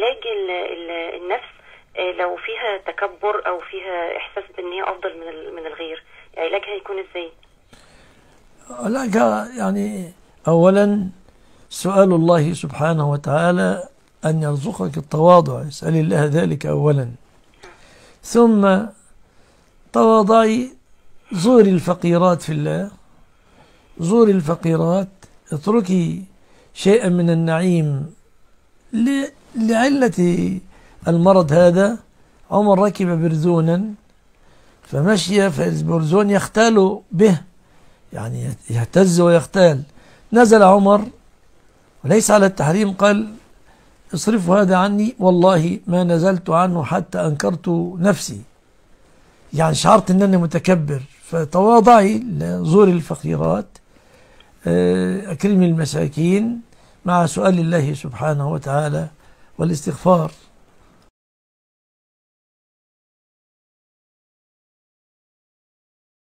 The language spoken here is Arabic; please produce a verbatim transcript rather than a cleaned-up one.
علاج ال ال النفس لو فيها تكبر او فيها احساس بان هي افضل من من الغير، علاجها هيكون ازاي؟ علاجها يعني اولا سؤال الله سبحانه وتعالى ان يرزقك التواضع، اسأل الله ذلك اولا، ثم تواضعي، زوري الفقيرات في الله، زوري الفقيرات، اتركي شيئا من النعيم لعلة المرض هذا. عمر ركب برزونا فمشي، فالبرزون يختال به، يعني يهتز ويختال. نزل عمر وليس على التحريم، قال اصرفوا هذا عني، والله ما نزلت عنه حتى أنكرت نفسي، يعني شعرت أنني متكبر. فتواضعي، زوري الفقيرات، أكرمي المساكين، مع سؤال الله سبحانه وتعالى والاستغفار.